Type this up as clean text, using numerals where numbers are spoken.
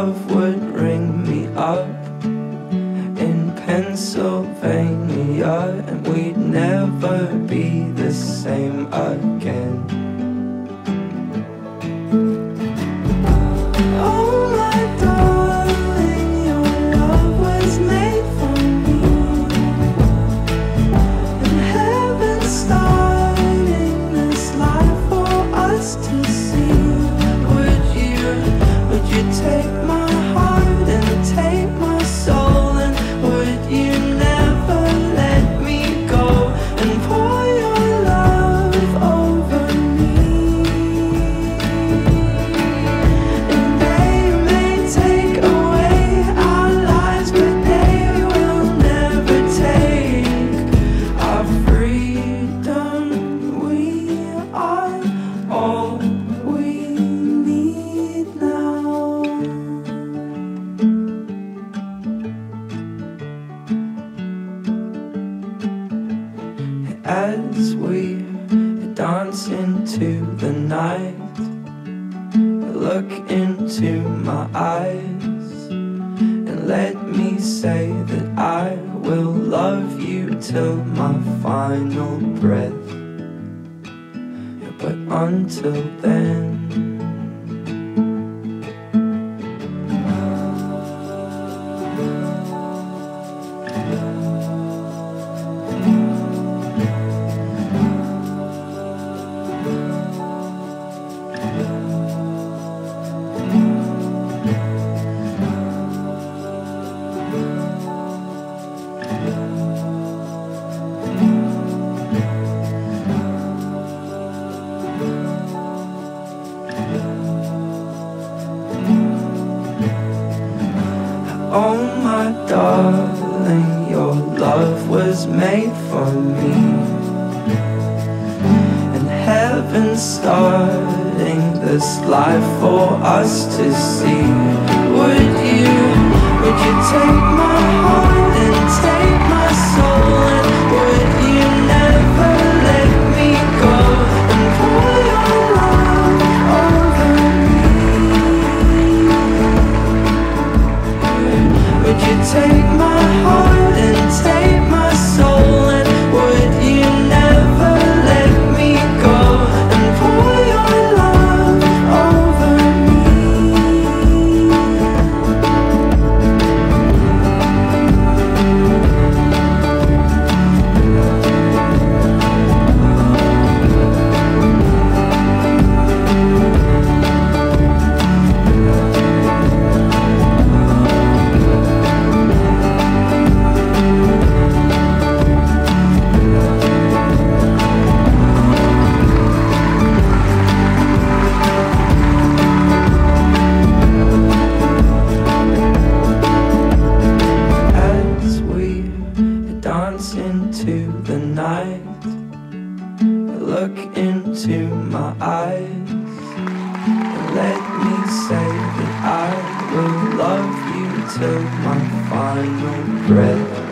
love would ring me up in Pennsylvania, and we'd never be the same again. Oh my darling, your love was made for me, and heaven starting this life for us to see. Would you take my heart and take my soul, and would you never let me go and pour your love over me? And they may take away our lives, but they will never take our freedom. We are all we need now. As we dance into the night, look into my eyes and let me say that I will love you till my final breath. But until then, oh my darling, your love was made for me, and heaven starting this life for us to see. Would you take my heart and take my soul, and would you never let me go and pour your love over me? Would you take my heart and take my soul, and would you never let me go and pour your love over me? Dance into the night, look into my eyes, and let me say that I will love you till my final breath.